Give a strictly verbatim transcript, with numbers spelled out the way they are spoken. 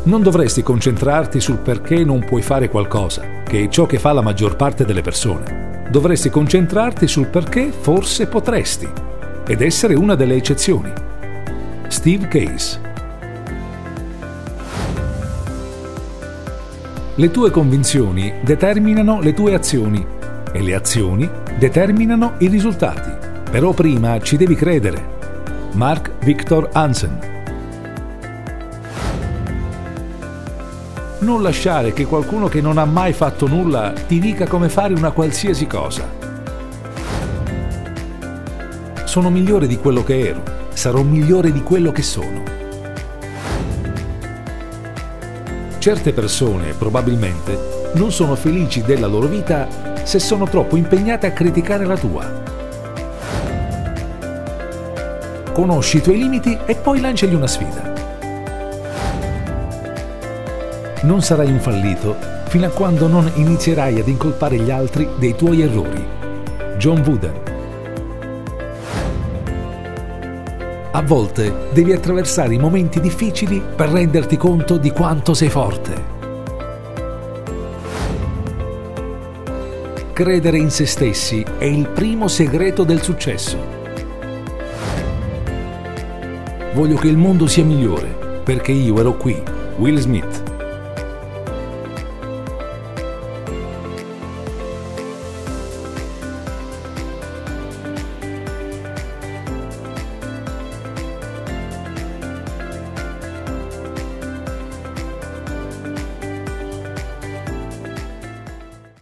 Non dovresti concentrarti sul perché non puoi fare qualcosa, che è ciò che fa la maggior parte delle persone. Dovresti concentrarti sul perché forse potresti, ed essere una delle eccezioni. Steve Case. Le tue convinzioni determinano le tue azioni e le azioni determinano i risultati. Però prima ci devi credere. Mark Victor Hansen. Non lasciare che qualcuno che non ha mai fatto nulla ti dica come fare una qualsiasi cosa. Sono migliore di quello che ero, sarò migliore di quello che sono. Certe persone, probabilmente, non sono felici della loro vita se sono troppo impegnate a criticare la tua. Conosci i tuoi limiti e poi lanciagli una sfida. Non sarai un fallito fino a quando non inizierai ad incolpare gli altri dei tuoi errori. John Wooden. A volte devi attraversare i momenti difficili per renderti conto di quanto sei forte. Credere in se stessi è il primo segreto del successo. Voglio che il mondo sia migliore, perché io ero qui. Will Smith.